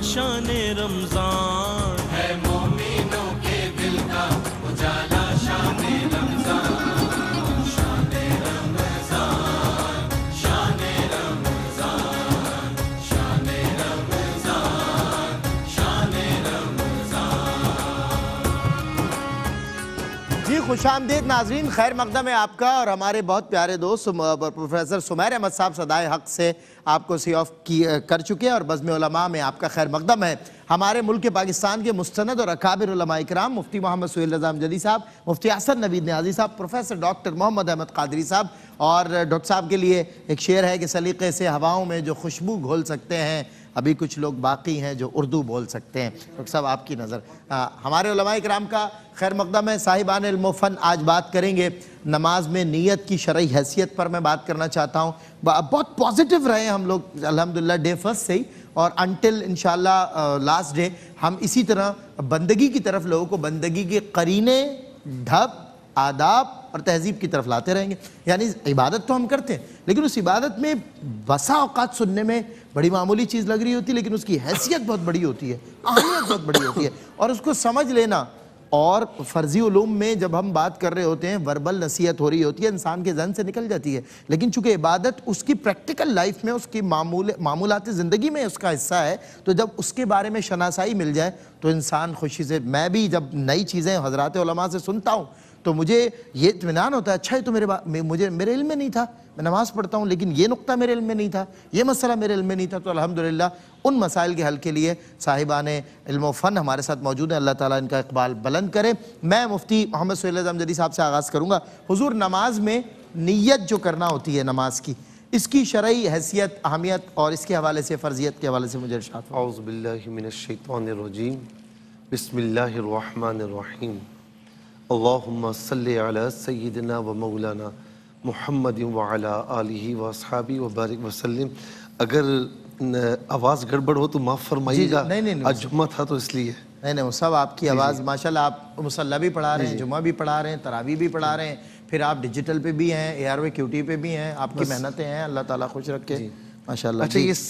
شان رمضان ہے، مومنوں کے دل کا اجالا شان رمضان، شان رمضان، شان رمضان، شان رمضان، شان رمضان۔ جی خوش آمدید ناظرین، خیر مقدم ہے آپ کا اور ہمارے بہت پیارے دوست پروفیسر سمیر احمد صاحب صدائے حق سے آپ کو سی آف کر چکے ہیں اور بزم علماء میں آپ کا خیر مقدم ہے۔ ہمارے ملک پاکستان کے مستند اور اکابر علماء اکرام مفتی محمد سہیل رضا امجدی صاحب، مفتی حسن نوید نیازی صاحب، پروفیسر ڈاکٹر محمد احمد قادری صاحب، اور ڈاکٹر صاحب کے لیے ایک شعر ہے کہ سلیقے سے ہواؤں میں جو خوشبو گھول سکتے ہیں، ابھی کچھ لوگ باقی ہیں جو اردو بول سکتے ہیں۔ ڈاکٹر صاحب آپ کی نظر ہمارے علماء اکرام کا خیر مقدم ہے۔ صاحبان علم و فن آج بات کریں گے نماز میں نیت کی شرعی حیثیت پر، میں بات کرنا چاہتا ہوں۔ بہت پازیٹیو رہے ہم لوگ الحمدللہ ڈے فرسٹ سے ہی، اور انٹل انشاءاللہ لاسٹ ڈے ہم اسی طرح بندگی کی طرف لوگوں کو بندگی کے قرینے، ڈھب، آداب اور تہذیب کی طرف لاتے رہیں گے۔ یعنی عبادت تو ہم کرتے ہیں لیکن اس عبادت میں بسا اوقات سننے میں بڑی معمولی چیز لگ رہی ہوتی ہے، لیکن اس کی حیثیت بہت بڑی ہوتی ہے، اہمیت بہت بڑی ہوتی ہے، اور اس کو سمجھ لینا۔ اور فرضی علوم میں جب ہم بات کر رہے ہوتے ہیں وربل نصیحت ہو رہی ہوتی ہے، انسان کے ذہن سے نکل جاتی ہے، لیکن چونکہ عبادت اس کی پریکٹیکل لائف میں، اس کی معمولات زندگی میں اس کا حصہ ہے، تو جب اس کے بارے میں شناسائی مل جائے تو انسان خوشی سے، میں بھی جب نئی چیزیں حضرات علماء سے سنتا ہوں تو مجھے یہ اطمینان ہوتا ہے، اچھا یہ تو میرے علم میں نہیں تھا، میں نماز پڑھتا ہوں لیکن یہ نقطہ میرے علم میں نہیں تھا، یہ مسئلہ میرے علم میں نہیں تھا۔ تو الحمدللہ ان مسائل کے حل کے لیے صاحبان علم و فن ہمارے ساتھ موجود ہیں، اللہ تعالیٰ ان کا اقبال بلند کرے۔ میں مفتی محمد سہیل رضا امجدی صاحب سے آغاز کروں گا۔ حضور، نماز میں نیت جو کرنا ہوتی ہے نماز کی، اس کی شرعی حیثیت، اہمیت اور اس کے حوالے سے، فرضیت کے حوالے سے مجھے ارشاد فرمائیں۔ اعوذ باللہ من الشیطان الرجیم، بسم اللہ الرحمن الرحیم، اللہم صلی علی سیدنا و مولانا محمد وعلی آلہ و اصحابہ وبارک وسلم۔ اگر آواز گڑبڑ ہو تو معاف فرمائیے گا، آج جمعہ تھا تو اس لیے۔ نہیں سب آپ کی آواز ماشاءاللہ، آپ مصلی بھی پڑھا رہے ہیں، جمعہ بھی پڑھا رہے ہیں، تراویح بھی پڑھا رہے ہیں، پھر آپ ڈیجیٹل پہ بھی ہیں، ARV پہ بھی ہیں، آپ کی محنتیں ہیں، اللہ تعالیٰ خوش رکھے ماشاءاللہ۔ اچھا، یہ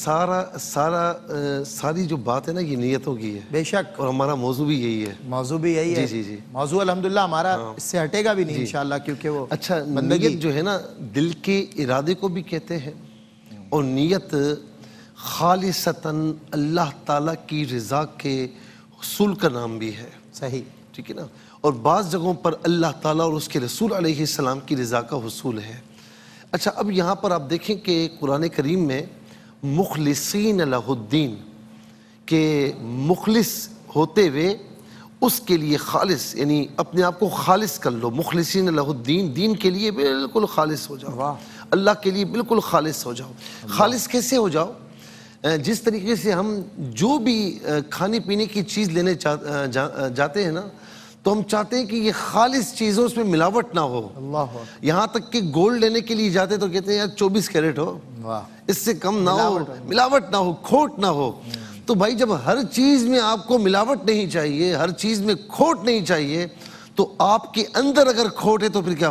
ساری جو بات ہے نا، یہ نیتوں کی ہے بے شک، اور ہمارا موضوع بھی یہی ہے۔ موضوع بھی یہی ہے، جی موضوع الحمدللہ ہمارا اس سے ہٹے گا بھی نہیں انشاءاللہ، کیونکہ وہ اچھا، نیت جو ہے نا، دل کے ارادے کو بھی کہتے ہیں، اور نیت خالصتاً اللہ تعالیٰ کی رضا کے حصول کا نام بھی ہے۔ صحیح، ٹھیک ہے نا، اور بعض جگہوں پر اللہ تعالیٰ اور اس کے رسول علیہ السلام کی رضا کا حصول ہے۔ اچھا، اب یہاں پر آپ دیکھیں کہ قرآن کریم میں مخلصین لہ الدین، کہ مخلص ہوتے ہوئے اس کے لیے خالص، یعنی اپنے آپ کو خالص کر لو، مخلصین لہ الدین، دین کے لیے بالکل خالص ہو جاؤ، اللہ کے لیے بالکل خالص ہو جاؤ۔ خالص کیسے ہو جاؤ؟ جس طریقے سے ہم جو بھی کھانے پینے کی چیز لینے جاتے ہیں نا، تو ہم چاہتے ہیں کہ یہ خالص چیزوں، اس میں ملاوٹ نہ ہو۔ یہاں تک کہ گولڈ لینے کے لیے جاتے تو کہتے ہیں یار 24 کیرٹ ہو، اس سے کم نہ ہو، ملاوٹ نہ ہو، کھوٹ نہ ہو۔ تو بھائی جب ہر چیز میں آپ کو ملاوٹ نہیں چاہیے، ہر چیز میں کھوٹ نہیں چاہیے، تو آپ کے اندر اگر کھوٹ ہے تو پھر کیا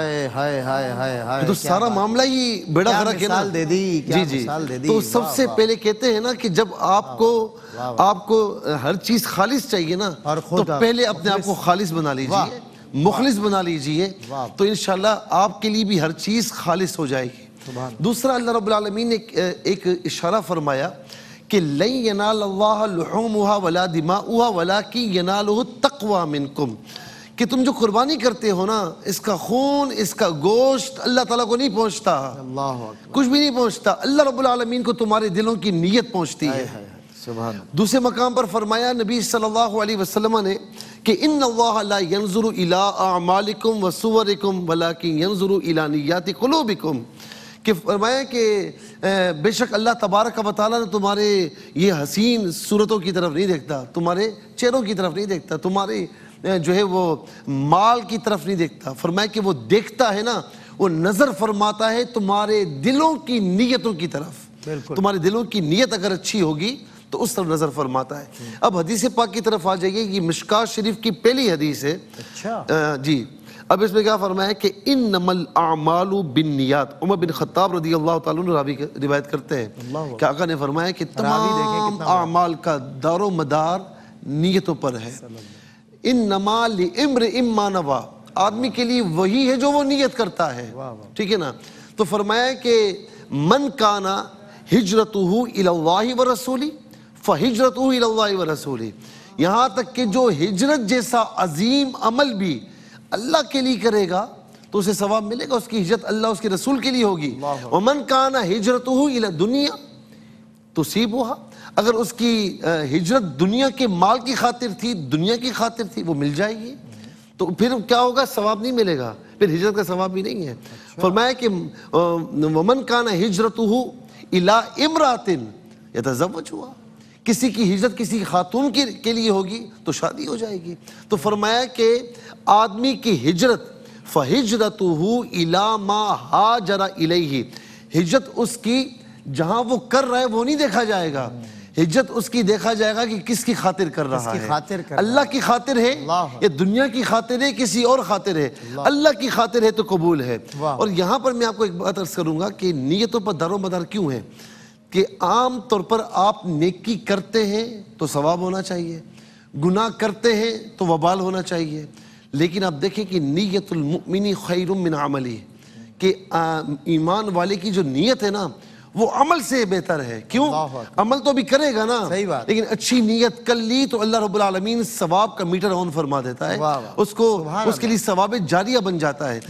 فائدہ؟ تو سارا معاملہ ہی بیڑا غرق ہے نا۔ جی، تو سب سے پہلے کہتے ہیں نا کہ جب آپ کو ہر چیز خالص چاہیے نا، تو پہلے اپنے آپ کو خالص بنا لیجئے، مخلص بنا لیجئے، تو انشاءاللہ آپ کے لیے بھی ہر چیز خالص ہو جائے گی۔ دوسرا، اللہ رب العالمین نے ایک اشارہ فرمایا کہ لَن يَنَالَ اللَّهَ لُحُومُهَا وَلَا دِمَاؤُهَا وَلَكِن يَنَالُهُ التَّقْوَى مِنكُمْ، کہ تم جو قربانی کرتے ہو نا، اس کا خون، اس کا گوشت اللہ تعالیٰ کو نہیں پہنچتا، کچھ بھی نہیں پہنچتا، اللہ رب العالمین کو تمہارے دلوں کی نیت پہنچتی ہے۔ دوسرے مقام پر فرمایا نبی صلی اللہ علیہ وسلم نے کہ ان اللہ لا ينظر الى اعمالکم وصورکم ولکن ينظر الى نیات قلوبکم، کہ فرمایا کہ بے شک اللہ تبارک و تعالیٰ نے تمہارے یہ حسین صورتوں کی طرف نہیں دیکھتا، تمہارے چہروں کی طرف نہیں دیکھتا، تمہارے جو ہے وہ مال کی طرف نہیں دیکھتا، فرمایا کہ وہ دیکھتا ہے نا، وہ نظر فرماتا ہے تمہارے دلوں کی نیتوں کی طرف۔ تمہارے دلوں کی نیت اگر اچھی ہوگی تو اس طرف نظر فرماتا ہے۔ اب حدیث پاک کی طرف آ جائیے، یہ مشکاة شریف کی پہلی حدیث ہے۔ جی، اب اس میں کیا فرمایا کہ انما الاعمال بالنیات. عمر بن خطاب رضی اللہ تعالیٰ عنہ راوی روایت کرتے ہیں کہ آقا نے فرمایا کہ تمام اعمال کا دار و مدار نیتوں پر ہے. انما لامرئ ما نوى, آدمی کے لیے وہی ہے جو وہ نیت کرتا ہے. ٹھیک ہے نا. تو فرمایا کہ من کان ہجرتہ الی اللہ ورسولہ فہجرتہ الی اللہ ورسولہ, یہاں تک کہ جو ہجرت جیسا عظیم عمل بھی اللہ کے لیے کرے گا تو اسے ثواب ملے گا, اس کی ہجرت اللہ اس کے رسول کے لیے ہوگی. ومن کان ہجرتہ الی الدنیا تصیبھا, اگر اس کی ہجرت دنیا کے مال کی خاطر تھی, دنیا کی خاطر تھی, وہ مل جائے گی. تو پھر کیا ہوگا, ثواب نہیں ملے گا, پھر ہجرت کا ثواب بھی نہیں ہے. فرمایا کہ ومن کان ہجرتہ الی امرأۃ یتزوجھا, کسی کی ہجرت کسی خاتون کے لیے ہوگی تو شادی ہو جائے گی. تو فرمایا کہ آدمی کی ہجرت فہجرتہ الی ما ہاجر الیہ, ہجرت اس کی جہاں وہ کر رہا ہے وہ نہیں دیکھا جائے گا, ہجرت اس کی دیکھا جائے گا کہ کس کی خاطر کر رہا ہے. اللہ کی خاطر ہے یا دنیا کی خاطر ہے, کسی اور خاطر ہے. اللہ کی خاطر ہے تو قبول ہے. اور یہاں پر میں آپ کو ایک بات عرض کروں گا کہ نیتوں پر دار و مدار کیوں ہے کہ عام طور پر آپ نیکی کرتے ہیں تو ثواب ہونا چاہیے, گناہ کرتے ہیں تو وبال ہونا چاہیے. لیکن آپ دیکھیں کہ نیت المؤمن خیر من عملی, کہ ایمان والے کی جو نیت ہے نا وہ عمل سے بہتر ہے. کیوں؟ عمل تو بھی کرے گا نا, لیکن اچھی نیت کر لی تو اللہ رب العالمین ثواب کا میٹر آن فرما دیتا ہے, اس کے لیے ثواب جاریہ بن جاتا ہے.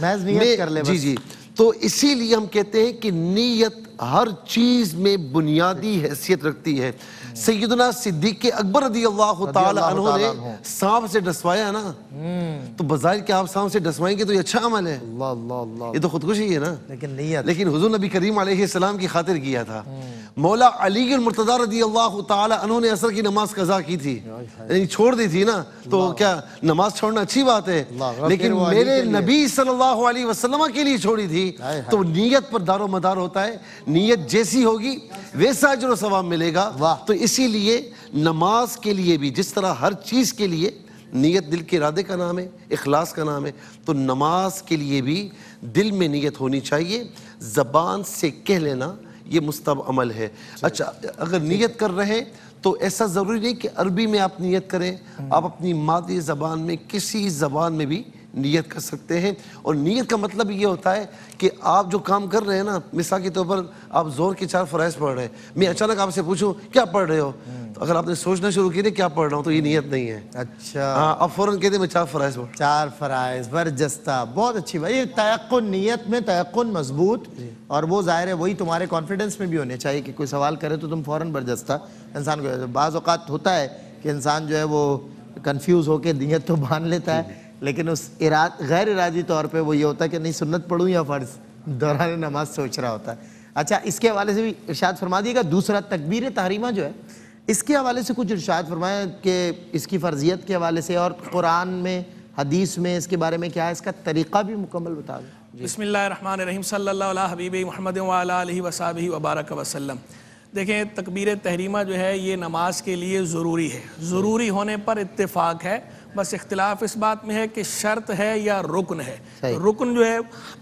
جی جی. تو اسی لیے ہم کہتے ہیں کہ نیت ہر چیز میں بنیادی حیثیت رکھتی ہے. سیدنا صدیق اکبر رضی اللہ تعالی عنہ نے سانپ سے ڈسوایا نا, تو بظاہر کہ آپ سانپ سے ڈسوائیں گے تو یہ اچھا عمل ہے, یہ تو خودکشی ہے نا, لیکن حضور نبی کریم علیہ السلام کی خاطر کیا تھا. مولا علی المرتضیٰ رضی اللہ تعالی عنہ نے عصر کی نماز قضا کی تھی, یعنی چھوڑ دی تھی نا, تو کیا نماز چھوڑنا اچھی بات ہے, لیکن میرے نبی صلی اللہ علیہ وسلم کے لیے چھوڑی تھی. تو نیت پر دار و مدار ہوتا ہے, نیت جیسی ہوگی ویسا اجر و ثواب ملے گا. تو اسی لیے نماز کے لیے بھی جس طرح ہر چیز کے لیے نیت دل کے ارادے کا نام ہے, اخلاص کا نام ہے, تو نماز کے لیے بھی دل میں نیت ہونی چاہیے. زبان سے کہہ لینا یہ مستحب عمل ہے. اچھا, اگر نیت کر رہے تو ایسا ضروری نہیں کہ عربی میں آپ نیت کریں, آپ اپنی مادری زبان میں کسی زبان میں بھی نیت کر سکتے ہیں. اور نیت کا مطلب یہ ہوتا ہے کہ آپ جو کام کر رہے ہیں نا, مثال کے طور پر آپ زور کے 4 فرائض پڑھ رہے ہیں, میں اچانک آپ سے پوچھوں کیا پڑھ رہے ہو, تو اگر آپ نے سوچنا شروع کیا کیا پڑھ رہا ہوں تو یہ نیت نہیں ہے. اچھا, ہاں, آپ فوراً کہتے ہیں میں 4 فرائض پڑھ. 4 فرائض برجستہ, بہت اچھی بات. یہ تیقن, نیت میں تیقن مضبوط, اور وہ ظاہر ہے وہی تمہارے کانفیڈنس میں بھی ہونے چاہیے کہ کوئی سوال کرے تو تم فوراً برجستہ انسان کو. بعض اوقات ہوتا ہے کہ انسان جو ہے وہ کنفیوز ہو کے نیت تو باندھ لیتا ہے, لیکن اس غیر ارادی طور پہ وہ یہ ہوتا ہے کہ نہیں سنت پڑھوں یا فرض, دوران نماز سوچ رہا ہوتا ہے. اچھا, اس کے حوالے سے بھی ارشاد فرما دیے گا. دوسرا تکبیر تحریمہ جو ہے, اس کے حوالے سے کچھ ارشاد فرمائیں کہ اس کی فرضیت کے حوالے سے, اور قرآن میں حدیث میں اس کے بارے میں کیا ہے, اس کا طریقہ بھی مکمل بتا دیں. بسم اللہ الرحمن الرحیم. صلی اللہ علیہ حبیب محمد وعلی آلہ وصحبہ وبارک وسلم. دیکھیں, تکبیر تحریمہ جو ہے یہ نماز کے لیے ضروری ہے. ضروری ہونے پر اتفاق ہے, بس اختلاف اس بات میں ہے کہ شرط ہے یا رکن ہے. رکن جو ہے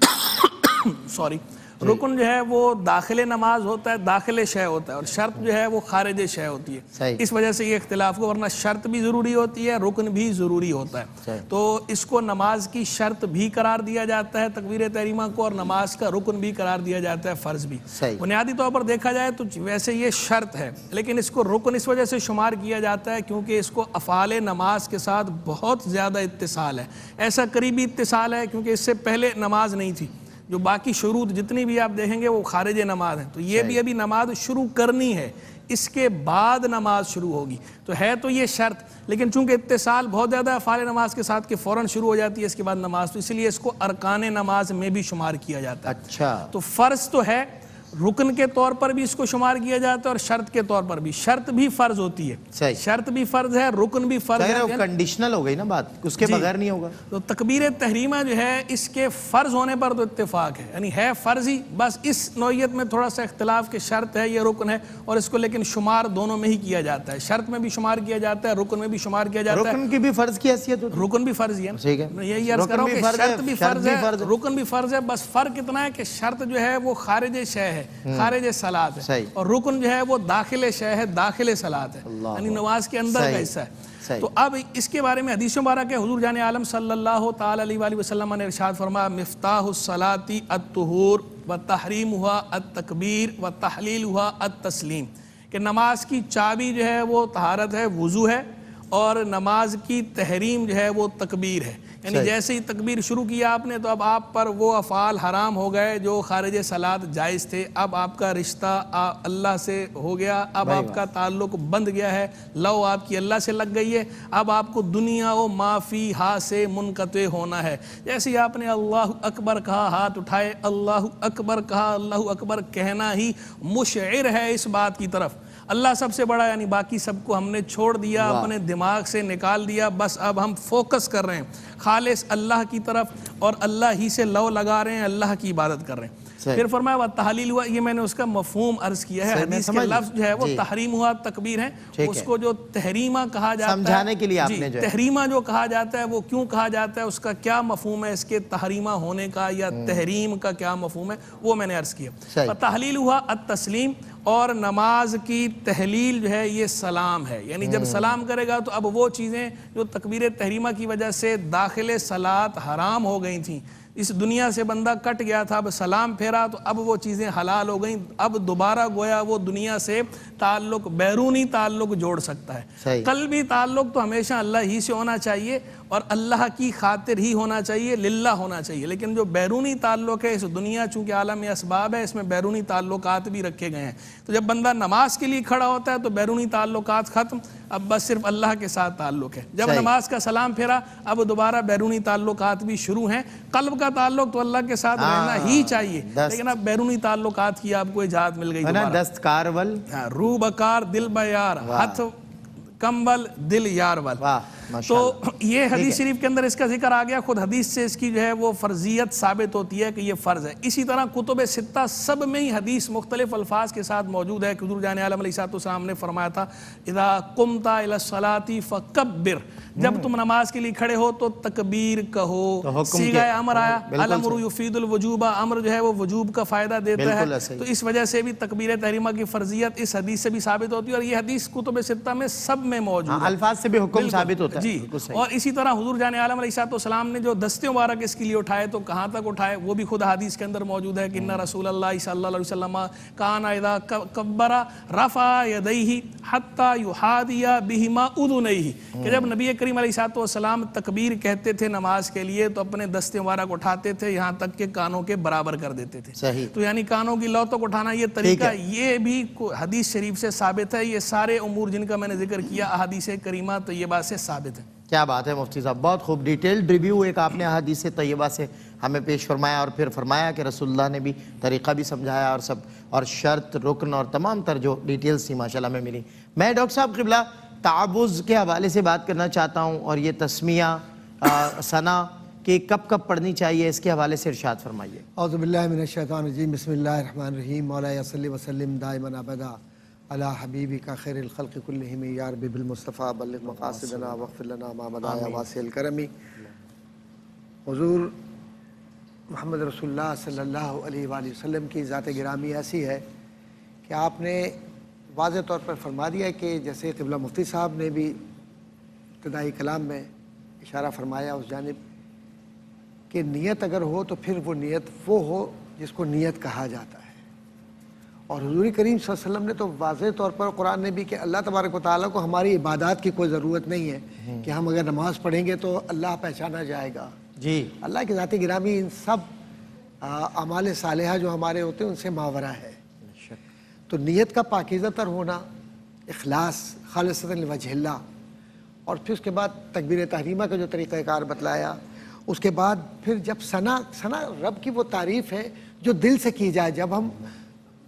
رکن جو ہے وہ داخل نماز ہوتا ہے, داخل شے ہوتا ہے, اور شرط جو ہے وہ خارج شے ہوتی ہے. اس وجہ سے یہ اختلاف کو, ورنہ شرط بھی ضروری ہوتی ہے, رکن بھی ضروری ہوتا ہے. تو اس کو نماز کی شرط بھی قرار دیا جاتا ہے تکبیر تحریمہ کو, اور نماز کا رکن بھی قرار دیا جاتا ہے, فرض بھی. بنیادی طور پر دیکھا جائے تو ویسے یہ شرط ہے, لیکن اس کو رکن اس وجہ سے شمار کیا جاتا ہے کیونکہ اس کو افعال نماز کے ساتھ بہت زیادہ اتصال ہے. ایسا قریبی اتصال ہے کیونکہ اس سے پہلے نماز نہیں تھی. جو باقی شروط جتنی بھی آپ دیکھیں گے وہ خارج نماز ہیں. تو یہ بھی ابھی نماز شروع کرنی ہے, اس کے بعد نماز شروع ہوگی. تو ہے تو یہ شرط, لیکن چونکہ اتصال بہت زیادہ افعال نماز کے ساتھ کہ فوراً شروع ہو جاتی ہے اس کے بعد نماز, تو اس لیے اس کو ارکان نماز میں بھی شمار کیا جاتا ہے. اچھا, تو فرض تو ہے, رکن کے طور پر بھی اس کو شمار کیا جاتا ہے اور شرط کے طور پر بھی. شرط بھی فرض ہوتی ہے, شرط بھی فرض ہے, رکن بھی فرض ہے. کنڈیشنل ہو گئی نا بات, اس کے بغیر نہیں ہوگا. تو تکبیر تحریمہ جو ہے اس کے فرض ہونے پر تو اتفاق ہے, یعنی ہے فرض ہی, بس اس نوعیت میں تھوڑا سا اختلاف کہ شرط ہے یا رکن ہے, اور اس کو لیکن شمار دونوں میں ہی کیا جاتا ہے. شرط میں بھی شمار کیا جاتا ہے, رکن میں بھی شمار کیا جاتا ہے. رکن کی بھی فرض کی حیثیت ہوتی ہے. رکن بھی فرض ہی ہے, میں یہی عرض کر رہا ہوں کہ شرط بھی فرض ہے, رکن بھی فرض ہے. بس فرق اتنا ہے کہ شرط جو ہے وہ خارج شے ہے, خارج صلاۃ ہے, اور رکن جو ہے وہ داخل شے ہے, داخل صلاۃ ہے, یعنی نماز کے اندر کا حصہ ہے. تو اب اس کے بارے میں حدیث مبارک ہے, حضور جان عالم صلی اللہ تعالی علیہ وآلہ وسلم نے ارشاد فرمایا, مفتاح الصلاۃ الطہور وتحریمها التکبیر وتحلیلها التسلیم, کہ نماز کی چابی جو ہے وہ طہارت ہے, وضو ہے, اور نماز کی تحریم جو ہے وہ تکبیر ہے. یعنی جیسے ہی تکبیر شروع کیا آپ نے تو اب آپ پر وہ افعال حرام ہو گئے جو خارج صلاۃ جائز تھے. اب آپ کا رشتہ اللہ سے ہو گیا, اب آپ کا تعلق بند گیا ہے, لو آپ کی اللہ سے لگ گئی ہے. اب آپ کو دنیا و ما فیہا سے منقطع ہونا ہے. جیسے ہی آپ نے اللہ اکبر کہا, ہاتھ اٹھائے, اللہ اکبر کہا, اللہ اکبر کہنا ہی مشعر ہے اس بات کی طرف اللہ سب سے بڑا, یعنی باقی سب کو ہم نے چھوڑ دیا, اپنے دماغ سے نکال دیا, بس اب ہم فوکس کر رہے ہیں خالص اللہ کی طرف, اور اللہ ہی سے لو لگا رہے ہیں, اللہ کی عبادت کر رہے ہیں. پھر فرمایا وہ تحلیل ہوا, یہ میں نے اس کا مفہوم عرض کیا ہے. حدیث کے لفظ جو ہے وہ تحریم ہوا تکبیر ہے, اس کو جو تحریمہ کہا جاتا ہے, سمجھانے کے لیے آپ نے جو تحریمہ جو کہا جاتا ہے وہ کیوں کہا جاتا ہے, اس کا کیا مفہوم ہے, اس کے تحریمہ ہونے کا یا تحریم کا کیا مفہوم ہے, وہ میں نے عرض کیا. تحلیل ہوا التسلیم, اور نماز کی تحلیل جو ہے یہ سلام ہے, یعنی جب سلام کرے گا تو اب وہ چیزیں جو تکبیر تحریمہ کی وجہ سے داخل صلاۃ حرام ہو گئی تھیں, اس دنیا سے بندہ کٹ گیا تھا, اب سلام پھیرا تو اب وہ چیزیں حلال ہو گئیں. اب دوبارہ گویا وہ دنیا سے تعلق, بیرونی تعلق جوڑ سکتا ہے. قلبی تعلق تو ہمیشہ اللہ ہی سے ہونا چاہیے اور اللہ کی خاطر ہی ہونا چاہیے, للہ ہونا چاہیے. لیکن جو بیرونی تعلق ہے, اس دنیا چونکہ عالم اسباب ہے, اس میں بیرونی تعلقات بھی رکھے گئے ہیں. تو جب بندہ نماز کے لیے کھڑا ہوتا ہے تو بیرونی تعلقات ختم, اب بس صرف اللہ کے ساتھ تعلق ہے. جب نماز کا سلام پھیرا اب دوبارہ بیرونی تعلقات بھی شروع ہیں. قلب کا تعلق تو اللہ کے ساتھ رہنا ہی چاہیے, لیکن اب بیرونی تعلقات کی آپ کو اجازت مل گئی. دستکار ول, روح بکار دل بیار, ہاتھ کمبل دل یار ول. تو یہ حدیث شریف کے اندر اس کا ذکر آ گیا. خود حدیث سے اس کی جو ہے وہ فرضیت ثابت ہوتی ہے کہ یہ فرض ہے. اسی طرح کتب ستہ سب میں ہی حدیث مختلف الفاظ کے ساتھ موجود ہے کہ حضور جان عالم علیہ السلام نے فرمایا تھا, اذا قمت الی الصلاۃ فکبر, جب تم نماز کے لیے کھڑے ہو تو تکبیر کہو. صیغہ امر آیا, الامر یفید الوجوب, امر جو ہے وہ وجوب کا فائدہ دیتا ہے. تو اس وجہ سے بھی تکبیر تحریمہ کی فرضیت اس حدیث سے بھی ثابت ہوتی ہے, اور یہ حدیث کتب ستہ میں سب میں موجود ہے, الفاظ سے بھی حکم ثابت ہوتا ہے. جی, اور اسی طرح حضور جان عالم علیہ السلام نے جو دستے مبارک اس کے لیے اٹھائے تو کہاں تک اٹھائے وہ بھی خود حدیث کے اندر موجود ہے کہ ان رسول اللہ صلی اللہ علیہ وسلم کان اذا کبر رفع یدیہ حتی یحاذی بہما اذنیہ, کہ جب نبی کریم علیہ السلام تکبیر کہتے تھے نماز کے لیے تو اپنے دستے مبارک اٹھاتے تھے یہاں تک کہ کانوں کے برابر کر دیتے تھے. تو یعنی کانوں کی لو تک اٹھانا یہ طریقہ, یہ بھی حدیث شریف سے ثابت ہے. یہ سارے امور جن کا میں نے ذکر کیا احادیث کریمہ طیبہ سے ثابت ہے. کیا بات ہے مفتی صاحب, بہت خوب ڈیٹیلڈ ریویو ایک آپ نے احادیث طیبہ سے ہمیں پیش فرمایا, اور پھر فرمایا کہ رسول اللہ نے بھی طریقہ بھی سمجھایا اور سب, اور شرط, رکن اور تمام تر جو ڈیٹیلز تھی ماشاءاللہ میں ملی. میں ڈاکٹر صاحب قبلہ تعوذ کے حوالے سے بات کرنا چاہتا ہوں, اور یہ تسمیہ ثنا کہ کب کب پڑھنی چاہیے, اس کے حوالے سے ارشاد فرمائیے. اعوذ باللہ من الشیطان الرجیم, بسم اللہ الرحمن الرحیم. مولانا صلی وسلم دائما ابدا علی حبیبک خیر الخلق کلہم, یا رب بالمصطفیٰ بلغ مقاصدنا واغفر لنا ما مضى یا واسع الکرم. حضور محمد رسول اللہ صلی اللہ علیہ وآلہ وسلم کی ذات گرامی ایسی ہے کہ آپ نے واضح طور پر فرما دیا کہ جیسے قبلہ مفتی صاحب نے بھی ابتدائی کلام میں اشارہ فرمایا اس جانب کہ نیت اگر ہو تو پھر وہ نیت وہ ہو جس کو نیت کہا جاتا ہے. اور حضور کریم صلی اللہ علیہ وسلم نے تو واضح طور پر قرآن نے بھی کہ اللہ تبارک و تعالیٰ کو ہماری عبادات کی کوئی ضرورت نہیں ہے کہ ہم اگر نماز پڑھیں گے تو اللہ پہچانا جائے گا. جی, اللہ کی ذات گرامی ان سب اعمال صالحہ جو ہمارے ہوتے ہیں ان سے ماورا ہے. تو نیت کا پاکیزہ تر ہونا, اخلاص خالصۃ لوجہ اللہ, اور پھر اس کے بعد تکبیر تحریمہ کا جو طریقہ کار بتلایا, اس کے بعد پھر جب ثنا رب کی وہ تعریف ہے جو دل سے کی جائے. جب ہم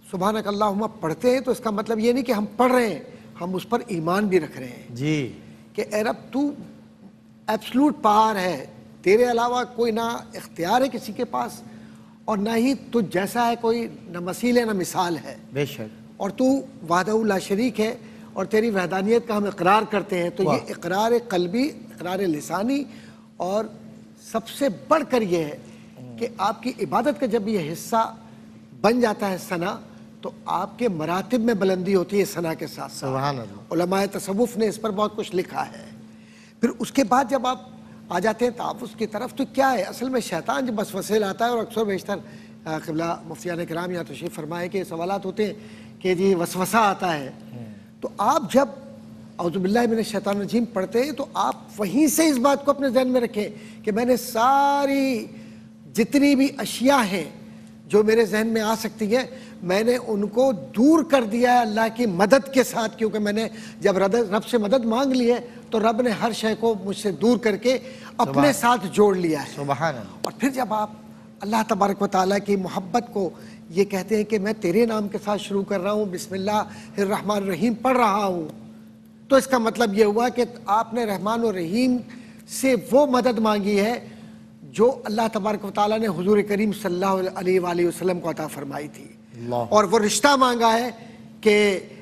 سبحانک اللہم پڑھتے ہیں تو اس کا مطلب یہ نہیں کہ ہم پڑھ رہے ہیں، ہم اس پر ایمان بھی رکھ رہے ہیں جی کہ اے رب تو ایبسلوٹ پاور ہے، تیرے علاوہ کوئی نہ اختیار ہے کسی کے پاس، اور نہ ہی تو جیسا ہے کوئی نہ مثیل ہے نہ مثال ہے، بے شک، اور تو وحدہ لا شریک ہے، اور تیری وحدانیت کا ہم اقرار کرتے ہیں۔ تو یہ اقرار قلبی، اقرار لسانی، اور سب سے بڑھ کر یہ ہے کہ آپ کی عبادت کا جب یہ حصہ بن جاتا ہے ثنا، تو آپ کے مراتب میں بلندی ہوتی ہے ثنا کے ساتھ ساتھ۔ سبحان اللہ۔ علماء تصوف نے اس پر بہت کچھ لکھا ہے۔ پھر اس کے بعد جب آپ آ جاتے ہیں تحفظ کی طرف، تو کیا ہے اصل میں شیطان جب وسوسے لاتا ہے، اور اکثر بیشتر قبلہ مفتیان کرام یہاں تشریف فرمائے کہ سوالات ہوتے ہیں کہ جی وسوسہ آتا ہے، تو آپ جب اعوذ باللہ من الشیطان الرجیم پڑھتے ہیں تو آپ وہیں سے اس بات کو اپنے ذہن میں رکھیں کہ میں نے ساری جتنی بھی اشیاء ہیں جو میرے ذہن میں آ سکتی ہیں، میں نے ان کو دور کر دیا ہے اللہ کی مدد کے ساتھ، کیونکہ میں نے جب رب سے مدد مانگ لی ہے تو رب نے ہر شے کو مجھ سے دور کر کے اپنے ساتھ جوڑ لیا ہے۔ سبحان اللہ۔ اور پھر جب آپ اللہ تبارک و تعالیٰ کی محبت کو یہ کہتے ہیں کہ میں تیرے نام کے ساتھ شروع کر رہا ہوں، بسم اللہ الرحمن الرحیم پڑھ رہا ہوں، تو اس کا مطلب یہ ہوا کہ آپ نے رحمان و رحیم سے وہ مدد مانگی ہے جو اللہ تبارک و تعالیٰ نے حضور کریم صلی اللہ علیہ وآلہ وسلم کو عطا فرمائی تھی، اور وہ رشتہ مانگا ہے کہ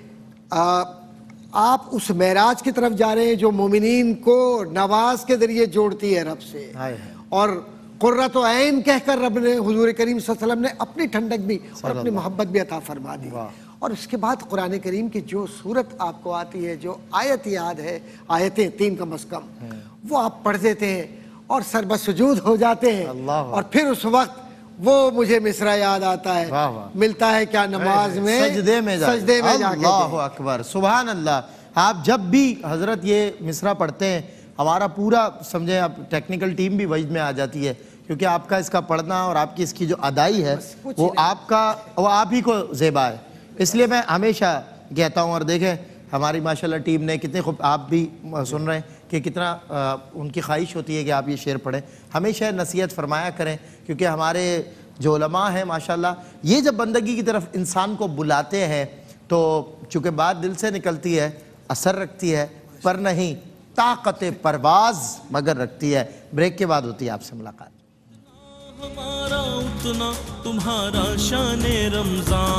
آپ اس معراج کی طرف جا رہے ہیں جو مومنین کو نواز کے ذریعے جوڑتی ہے رب سے، اور قرۃ عین کہہ کر رب نے حضور کریم صلی اللہ علیہ وسلم نے اپنی ٹھنڈک بھی اور اپنی محبت بھی عطا فرما دی۔ اور اس کے بعد قرآن کریم کی جو صورت آپ کو آتی ہے، جو آیت یاد ہے، آیتیں 3 کم از کم، وہ آپ پڑھ دیتے ہیں اور سر بسجود ہو جاتے ہیں، اور پھر اس وقت وہ مجھے مصرع یاد آتا ہے، ملتا ہے کیا نماز میں سجدے میں جا کے، اللہ اکبر، سبحان اللہ۔ آپ جب بھی حضرت یہ مصرع پڑھتے ہیں، ہمارا پورا سمجھیں اب ٹیکنیکل ٹیم بھی وجد میں آ جاتی ہے، کیونکہ آپ کا اس کا پڑھنا اور آپ کی اس کی جو ادائی ہے وہ آپ ہی کو زیبا ہے۔ اس لیے میں ہمیشہ کہتا ہوں، اور دیکھیں ہماری ماشاءاللہ ٹیم نے کتنے خوب، آپ بھی سن رہے ہیں کہ کتنا ان کی خواہش ہوتی ہے کہ آپ یہ شعر پڑھیں، ہمیشہ نصیحت فرمایا کریں، کیونکہ ہمارے جو علماء ہیں ماشاءاللہ یہ جب بندگی کی طرف انسان کو بلاتے ہیں تو چونکہ بات دل سے نکلتی ہے، اثر رکھتی ہے، پر نہیں طاقت پرواز مگر رکھتی ہے۔ بریک کے بعد ہوتی ہے آپ سے ملاقات۔ ہمارا اتنا تمہارا شان رمضان